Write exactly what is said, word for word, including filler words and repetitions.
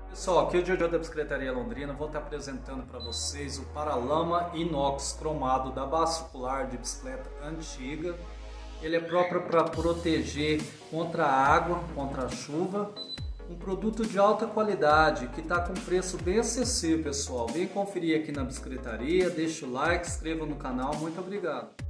Pessoal, aqui é o Jojo da Bicicletaria Londrina. Vou estar apresentando para vocês o Paralama inox cromado da Bascular de bicicleta antiga. Ele é próprio para proteger contra a água, contra a chuva. Um produto de alta qualidade que está com preço bem acessível, pessoal. Vem conferir aqui na bicicletaria, deixa o like, inscreva no canal. Muito obrigado.